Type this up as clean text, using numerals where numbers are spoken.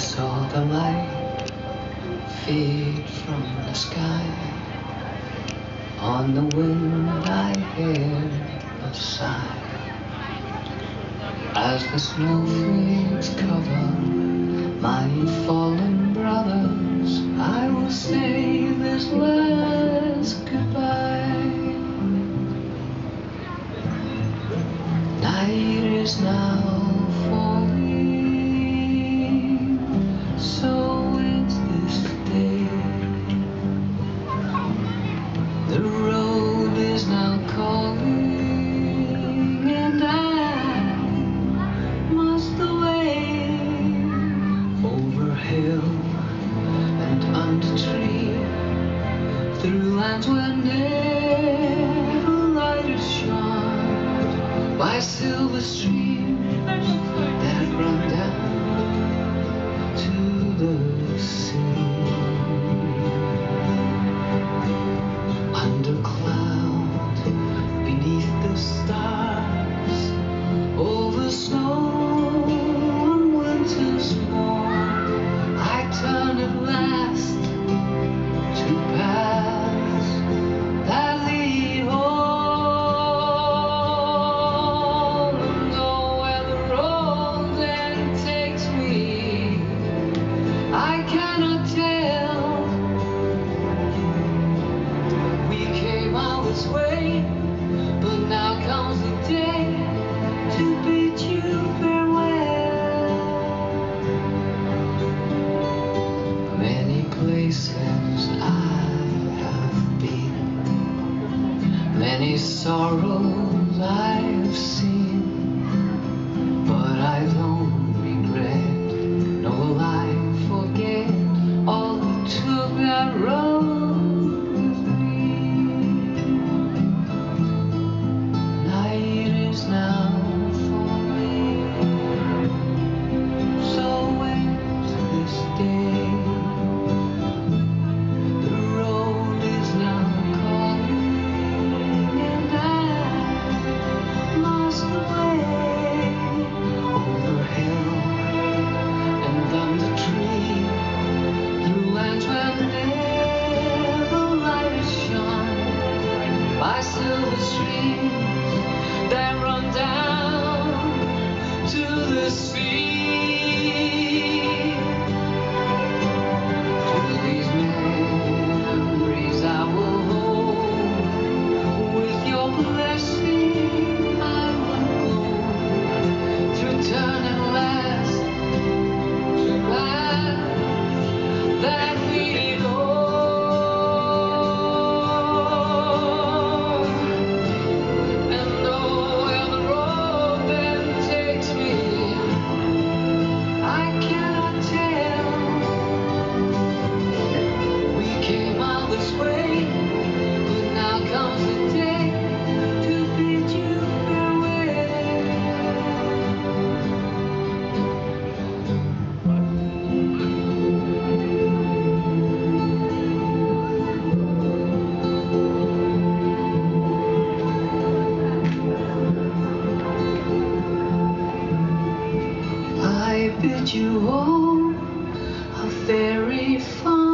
saw the light fade from the sky. On the wind I heard a sigh. As the snowflakes cover my fallen brothers, I will say this last goodbye. Night is now falling, so ends this day. The road is now calling, and I must away over hill and under tree, through lands where never light is shone, by silver streams that run down to the sea. Under cloud, beneath the stars, over snow and winter's morn, I turn at last to paths that lead home. And know where the road then takes me, I cannot tell. We came all this way, but now comes the day to bid you farewell. Many places I have been, many sorrows I've seen, but I don't regret, nor will I forget all who took that road with me. Night is now falling, so ends this day. The road is now calling, and I must away over hill and under tree, through lands where never light is shone, by silver streams that run down to the sea. To these memories I will hold, with your blessing I will go, to turn at last to paths that lead home. And though where the road then takes me, I cannot tell. We came all this way, but now comes the day to bid you farewell. I bid you all a very fond